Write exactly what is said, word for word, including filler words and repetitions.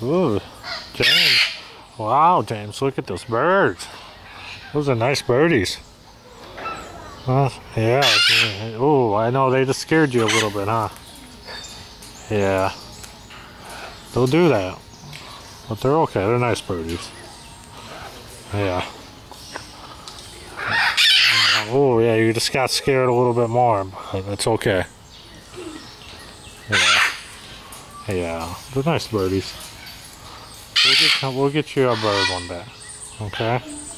Ooh, James. Wow, James, look at those birds. Those are nice birdies. Huh? Yeah. Oh, I know they just scared you a little bit, huh? Yeah. They'll do that. But they're okay. They're nice birdies. Yeah. Oh, yeah, you just got scared a little bit more, but it's okay. Yeah. Yeah. They're nice birdies. We'll get, we'll get you a bird one day. Okay?